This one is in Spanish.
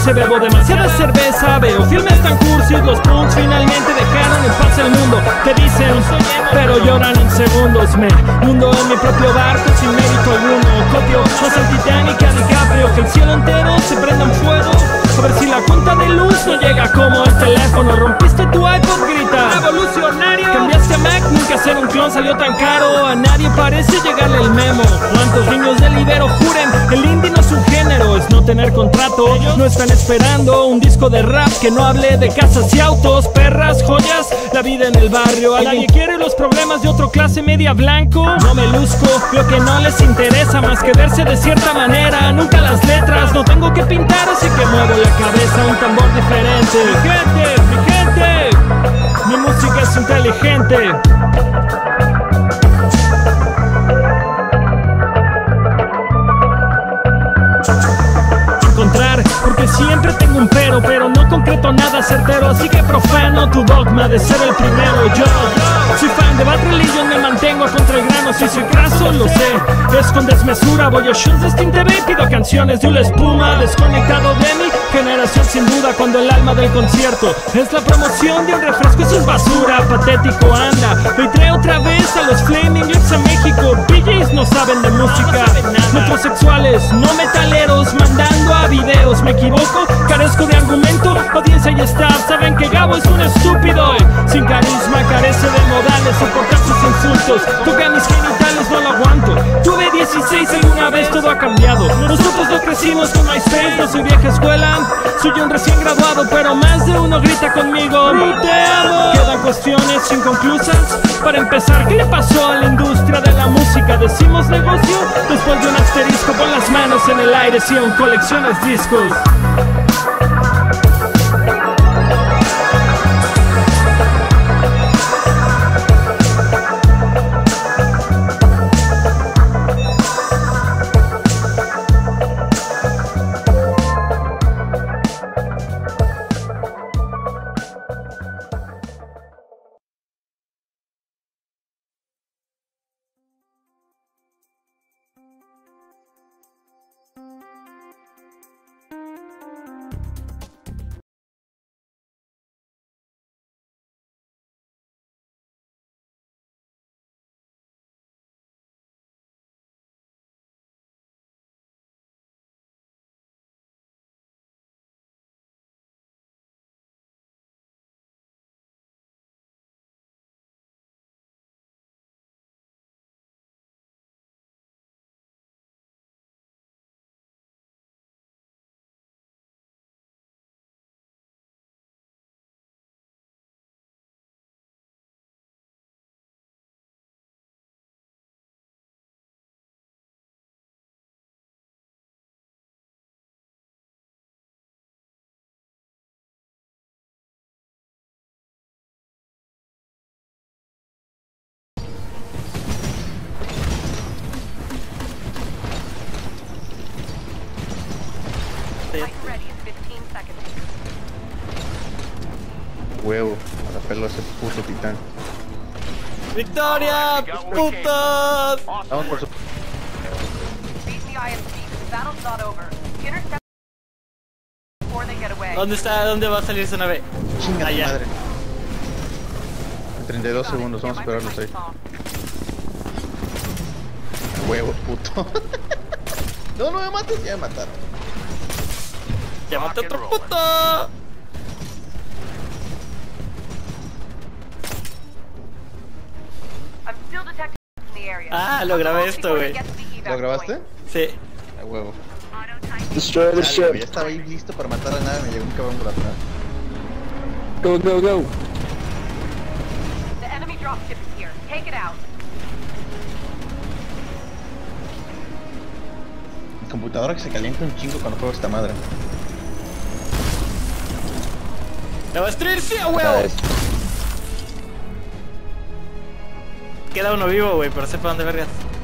13 bebo demasiada cerveza, veo filmes tan cursis, los punks finalmente dejaron en paz el mundo. Te dicen, pero lloran en segundos. Me hundo en mi propio barco sin mérito alguno. Copio más al Titanic que a DiCaprio, que el cielo entero se prenda en fuego. A ver si la cuenta de luz no llega como el teléfono. Rompiste tu iPod, grita revolucionario. Cambiaste a Mac, nunca ser un clon salió tan caro. A nadie parece llegarle el memo. ¿Cuántos niños del Ibero juren? El indie no es un género, es no tener contrato. No están esperando un disco de rap que no hable de casas y autos, perras, joyas, la vida en el barrio. Alguien quiere los problemas de otro clase media blanco. No me luzco, lo que no les interesa más que verse de cierta manera. Nunca las letras, no tengo que pintar, así que muevo la cabeza a un tambor diferente. Mi gente, mi música es inteligente. Porque siempre tengo un pero no concreto nada certero. Así que profano tu dogma de ser el primero. Yo soy fan de Bad Religion, me mantengo contra el grano. Si soy craso, lo sé, es con desmesura. Voy a shows de Steam TV, pido canciones de una espuma. Desconectado de mi generación sin duda, cuando el alma del concierto es la promoción de un refresco. Eso es basura, patético, anda. Hoy trae otra vez a los Flaming Lips a México. DJs no saben de música, metrosexuales, no metaleros, mandando a videos. Me equivoco, carezco de argumento, audiencia y staff saben que Gabo es un estúpido sin carisma, carece de modales, soportar sus insultos. Toca mis genitales, no lo aguanto. Tuve 16 alguna vez, todo ha cambiado. Nosotros no crecimos con MySpace, no soy vieja escuela. Soy un recién graduado, pero más de uno grita conmigo te amo. Quedan cuestiones inconclusas. Para empezar, ¿qué le pasó a la industria de la música? Decimos negocio después de un asterisco. Con las manos en el aire, si aún colecciones discos. Huevo, para pelo ese puto titán. ¡Victoria, putos! Vamos por su... ¿Dónde está? ¿Dónde va a salir su nave? Chinga tu Allá. madre. En 32 segundos, vamos a esperarlos ahí. Huevo, puto. No, no me mates, ya me mataron. ¡Llámate otro puto! Ah, lo grabé esto, güey. ¿Lo grabaste? Sí. A huevo. Destroy the Dale, ship. güey, ya estaba ahí listo para matar a nada, me llegó un cabrón por atrás. Go, go, go. The enemy dropship is here. Take it out. Mi computadora que se calienta un chingo cuando juego esta madre. ¡Me va a destruir, sí, a huevo! Queda uno vivo, güey, pero sepa dónde vergas.